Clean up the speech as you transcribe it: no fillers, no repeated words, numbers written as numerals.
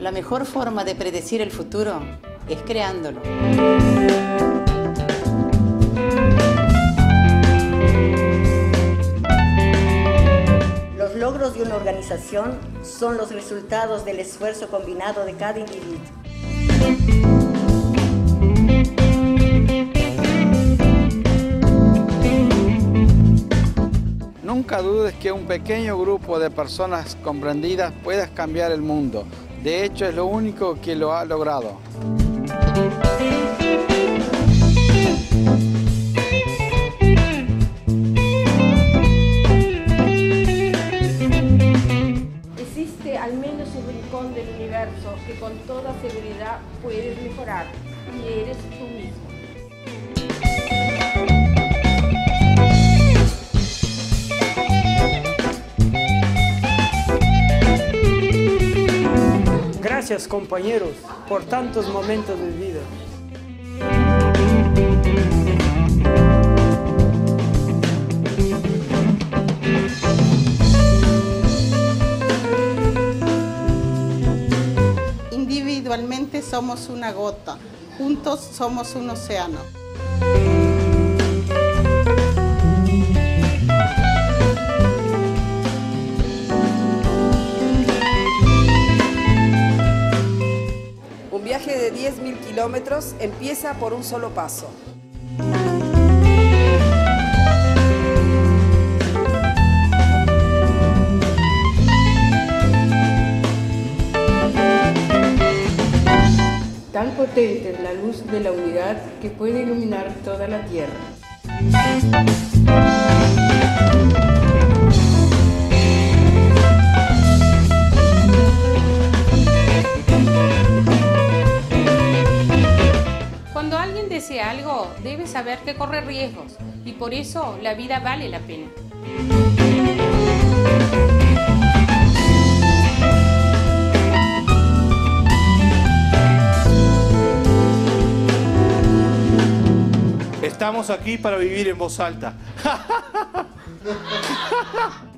La mejor forma de predecir el futuro es creándolo. Los logros de una organización son los resultados del esfuerzo combinado de cada individuo. Nunca dudes que un pequeño grupo de personas comprendidas pueda cambiar el mundo. De hecho, es lo único que lo ha logrado. Existe al menos un rincón del universo que con toda seguridad puedes mejorar, y eres tú mismo. Gracias, compañeros, por tantos momentos de vida. Individualmente somos una gota, juntos somos un océano. Un viaje de 10.000 kilómetros empieza por un solo paso. Tan potente es la luz de la unidad que puede iluminar toda la tierra. Cuando alguien desea algo, debe saber que corre riesgos, y por eso la vida vale la pena. Estamos aquí para vivir en voz alta.